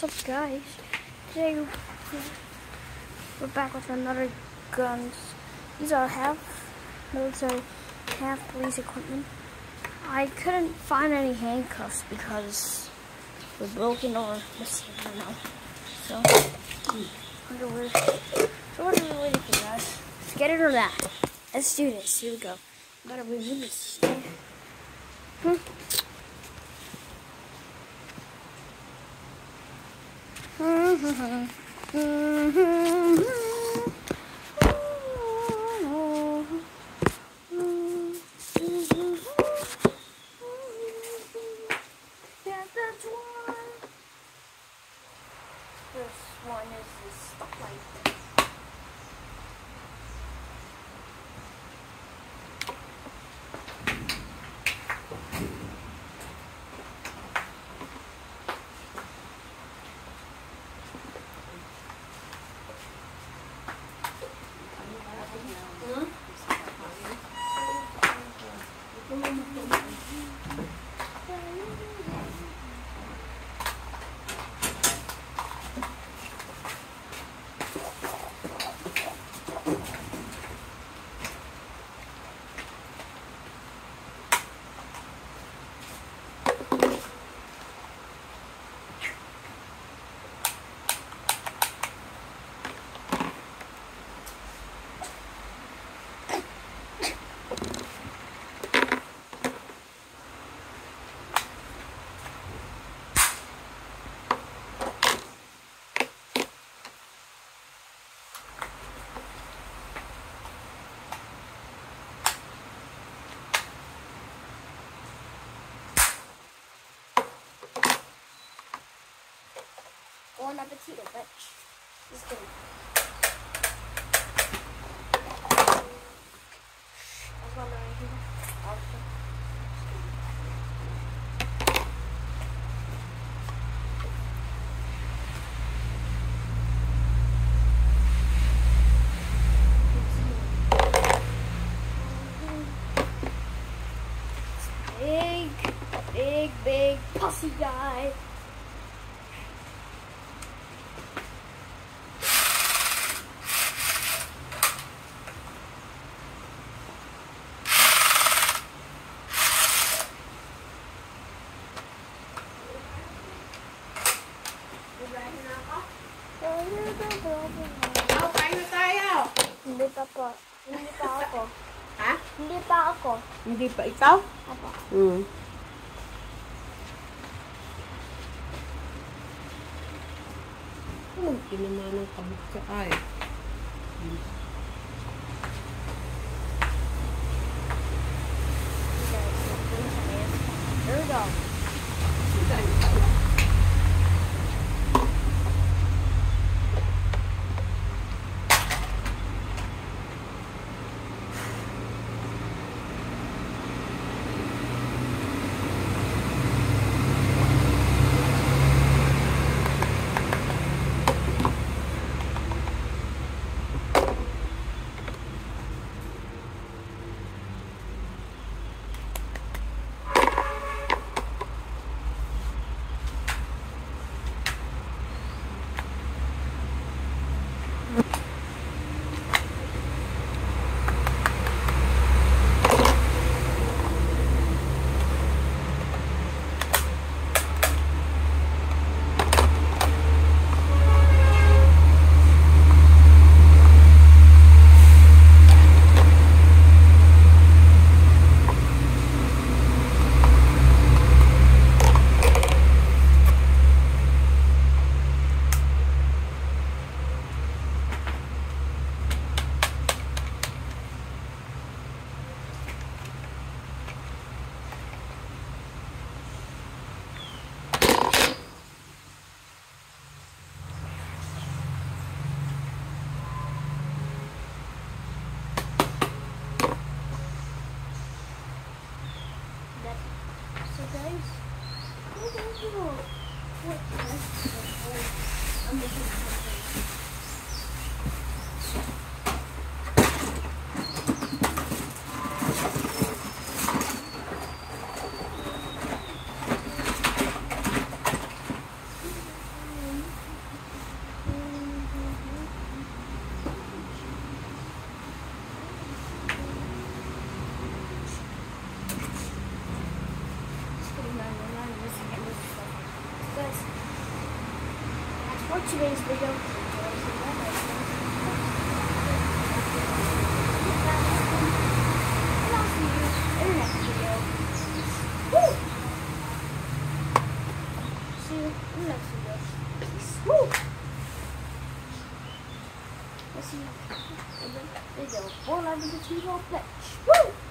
What's up, guys? Today we're back with another guns. These are half military, half police equipment. I couldn't find any handcuffs because we're broken or missing. I don't know. So underwear. So what are we waiting for, guys? Let's get it or that. Let's do this. Here we go. Gotta remove this. This one is the stoplight. Bon appetit, bitch. Just kidding. Big pussy guy. Kain na tayo. Hindi pa po. Hindi pa ako. Ha? Hindi pa ako. Hindi pa ikaw? Apo. Kinaman ng kabuk ka ay. There we go. So guys, I'm making something. today's video. And I'll see you in the next video. Woo! See you in the next video. Peace. Woo! I'll see you in the video. Or I'll be the T-Roll Pledge. Woo!